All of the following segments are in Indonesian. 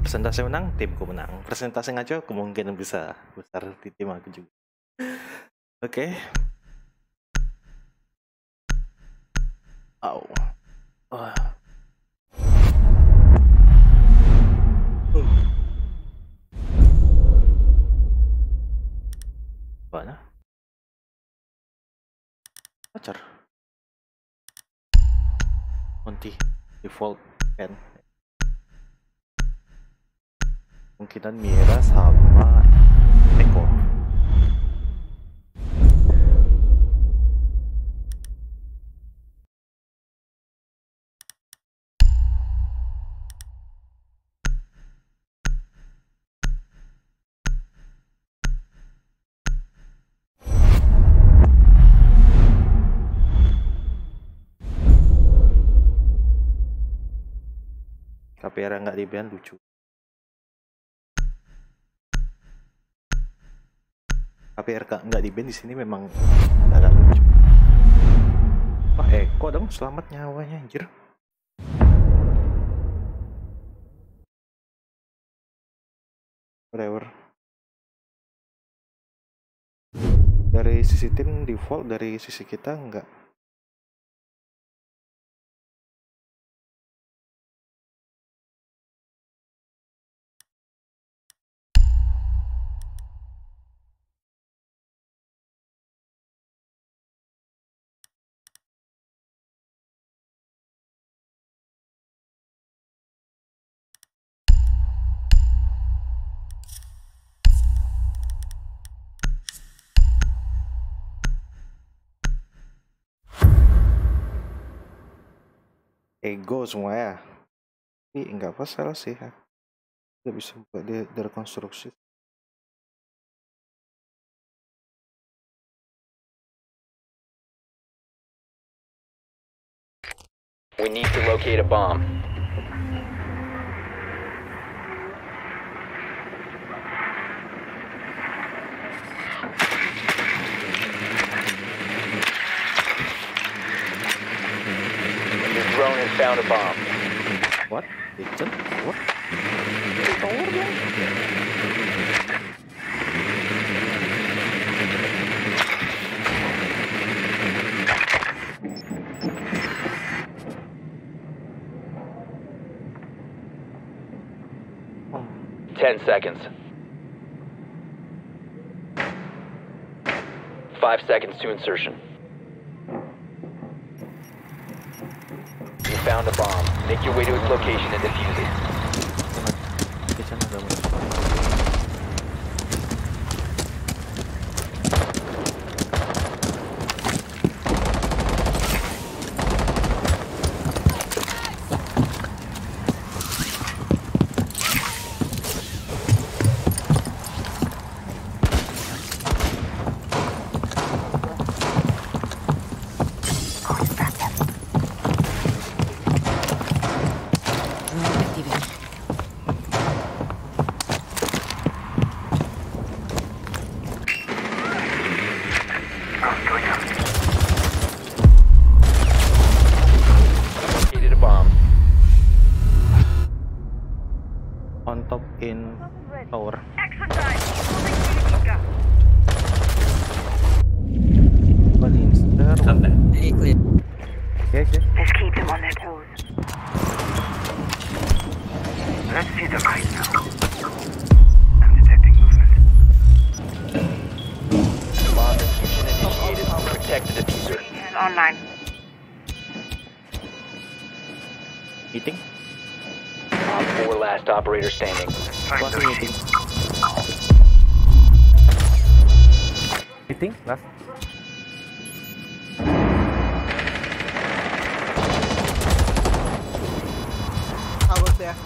persentase menang, timku menang. Persentase ngaco kemungkinan bisa besar di tim aku juga. Oke. Au. Wah. Mana? Pacar. Monty default kan. Kemungkinan Mira sama Eko. KPR nggak di-ban lucu. KPR nggak di-ban di sini memang agak lucu. Wah, Eko dong, selamat nyawanya anjir. Whatever. Dari sisi tim default, dari sisi kita enggak. Ego semua ya. Tapi enggak masalah sih. Nggak bisa buat dia rekonstruksi. We need to locate a bomb. Your drone has found a bomb. What? Kitchen? What? Tower dong. Oh. 10 seconds. 5 seconds to insertion. You found a bomb. Make your way to its location and defuse it. Kitchen ada mana? Located a bomb. On top in tower. One inster. Hey, clear. Okay. Let's keep them on their toes. Let's see the light now. I'm detecting movement. Bomb diffusion initiated. Protect the diffuser. Online. Meeting. Op 4 last operator standing. Closing meeting. Meeting, last. I was there.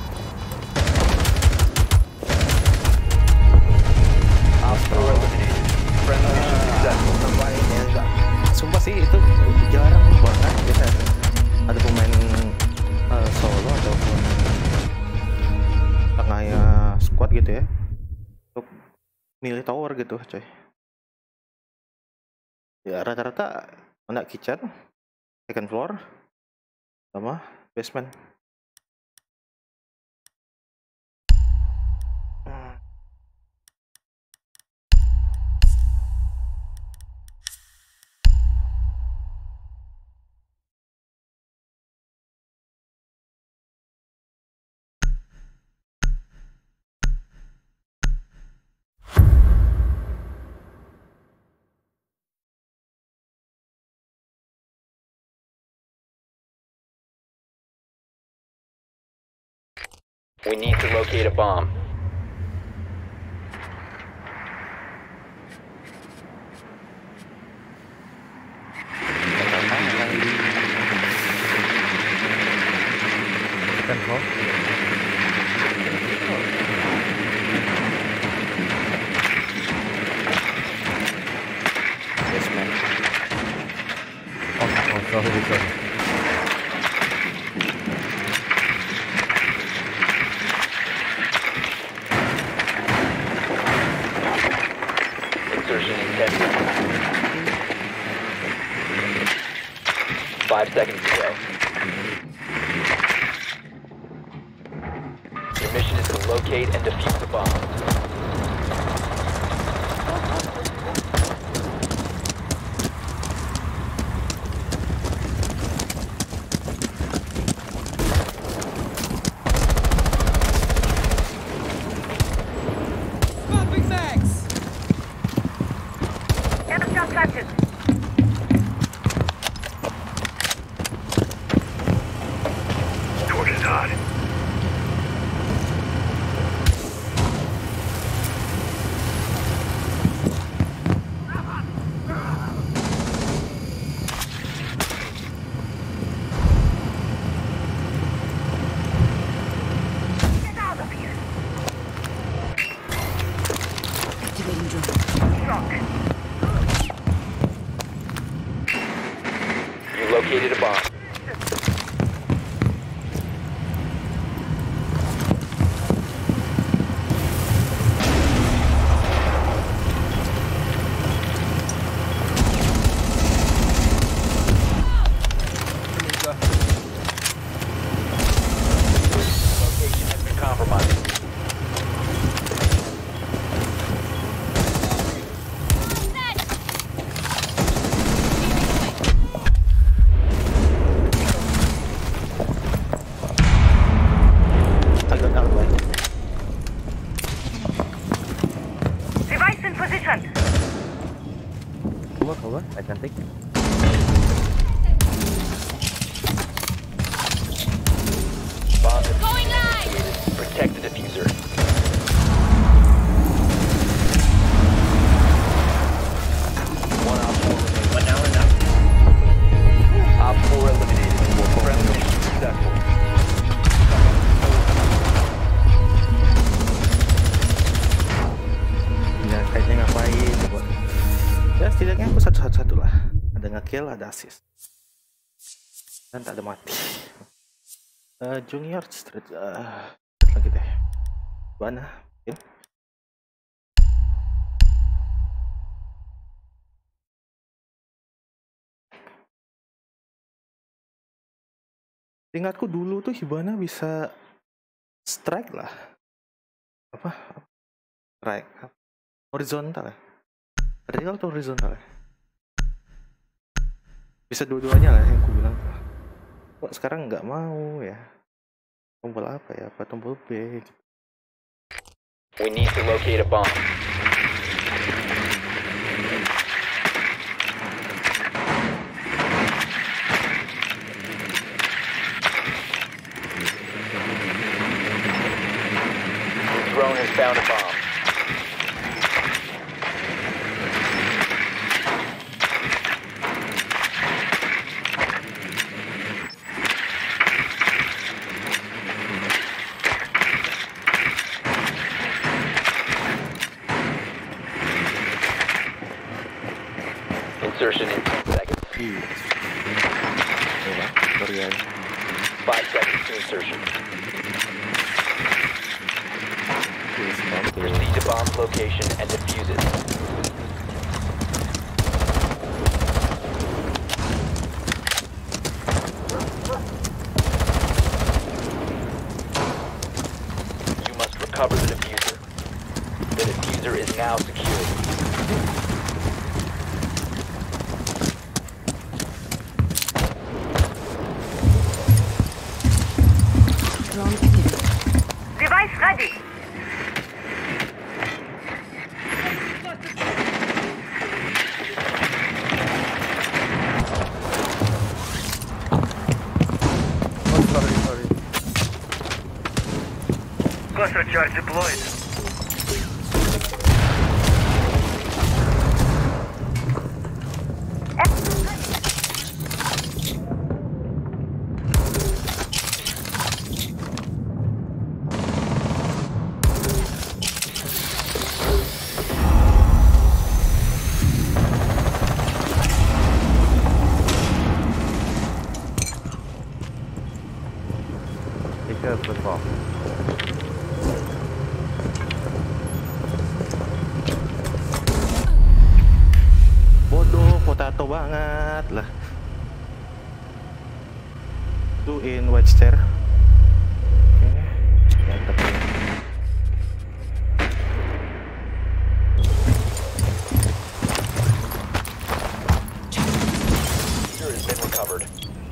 Op 4 eliminated. Friendly mission successful. Sumpah sih itu jarang banget biasa ada pemain solo ataupun kayak squad gitu ya untuk milih tower gitu coy. Ya rata-rata anak kitchen, second floor, sama basement. We need to locate a bomb. Sorry. Insertion in 10 seconds. 5 seconds to go. Your mission is to locate and defuse the bomb. Torch is hot. Get out of here. Activating drone. Shock. You located a bomb. Location has been compromised. I got out way. Device in position. Cover, I can take. Bomb is located. Protect the diffuser. One Op 4 remaining. One hour now. Op 4 eliminated. Friendly mission successful. Ya kayaknya ngapain coba. Ya setidaknya aku satu-satu lah. Ada nge-kill, ada assist. Dan tak ada mati. Junior Street lagi deh. Mana? Mungkin. Ingatku dulu tuh Hibana bisa strike lah. Apa? Strike. Horizontal ya? Vertical atau horizontal ya? Bisa dua-duanya lah yang aku bilang. Kok sekarang nggak mau ya? Tombol apa ya? Apa tombol B? We need to locate a bomb. Your drone has found a bomb. Insertion in 10 seconds. Ya, sorry ya. 5 seconds to insertion. Proceed to bomb's location and defuse it. You must recover the diffuser. The diffuser is now secured. Drone activated. Device ready. Oh, sorry. Cluster charge deployed. Bodoh, potato banget lah. Two in white stair. Oke, mantap. User has been recovered.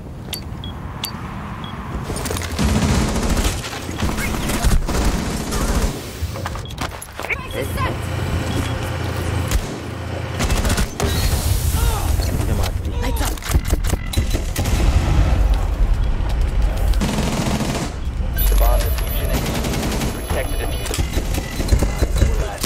Dia mati. Lights up. Bomb diffusion and protect the diffuser. Last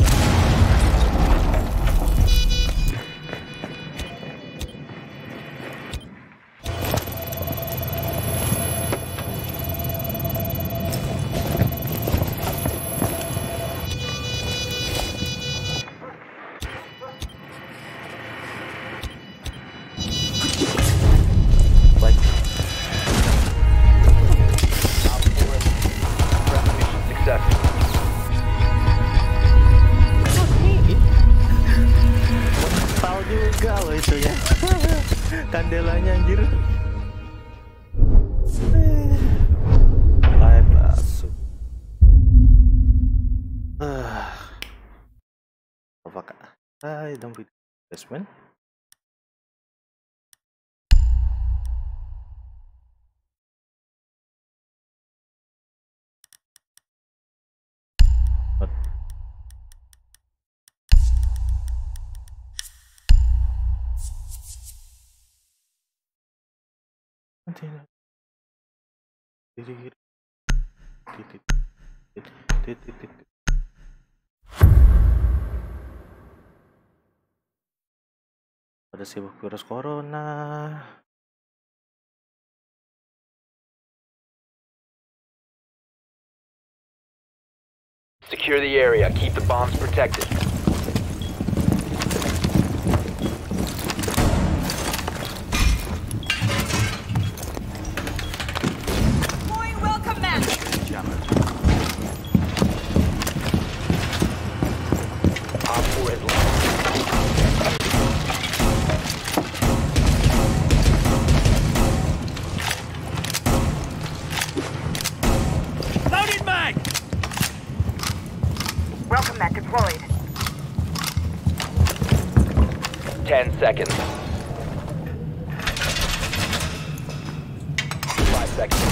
Like, mission successful. tahu juga loh itu ya. Kandelanya anjir. Light langsung. Apakah? I don't read basement. Ada sibuk virus corona. Secure the area. Keep the bombs protected. Welcome back. Op 4 has lost. Welcome mat deployed. 10 seconds. 5 seconds.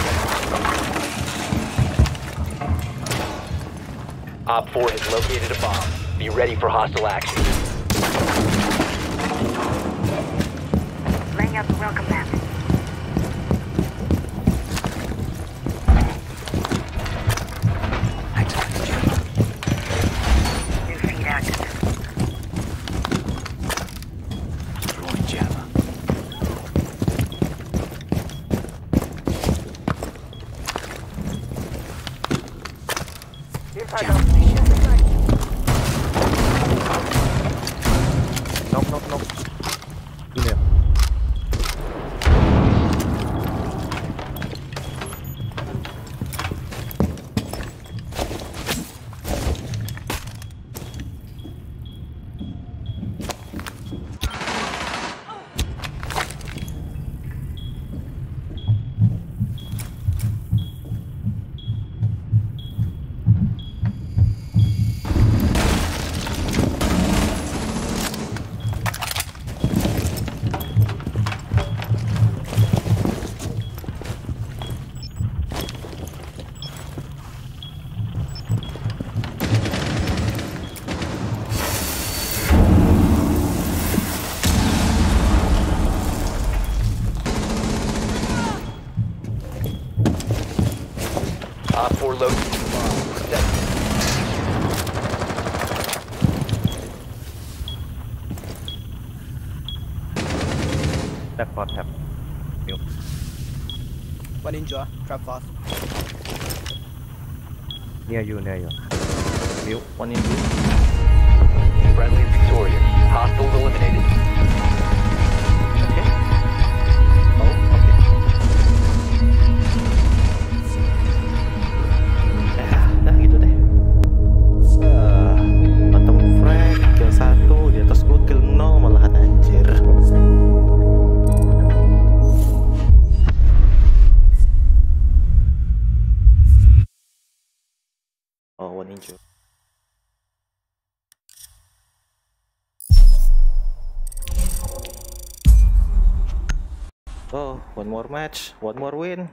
Op 4 has located a bomb. Be ready for hostile action. Laying out the welcome mat. New feed active. Knock. Ini ya. Op 4 located. Tap for tap. One ninja, trap fast. Near you. View, one in view. Friendly is victorious. Hostiles eliminated. Oke. Oh, oke. Nah gitu deh. Bottom frag, kill 1, di atas gua kill 0 malahan anjir. Oh, one injury. Oh, one more match, one more win.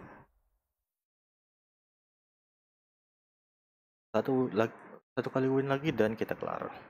Satu kali win lagi dan kita kelar.